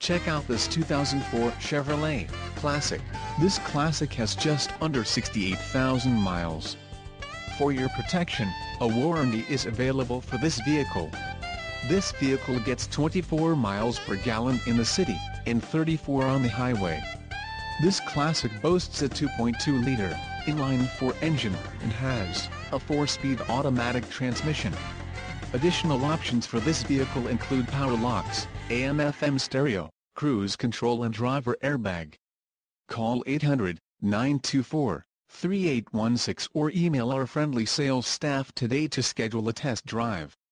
Check out this 2004 Chevrolet Classic. This Classic has just under 68,000 miles. For your protection, a warranty is available for this vehicle. This vehicle gets 24 miles per gallon in the city, and 34 on the highway. This Classic boasts a 2.2-liter inline-4 engine, and has a 4-speed automatic transmission. Additional options for this vehicle include power locks, AM/FM stereo, cruise control and driver airbag. Call 800-924-3816 or email our friendly sales staff today to schedule a test drive.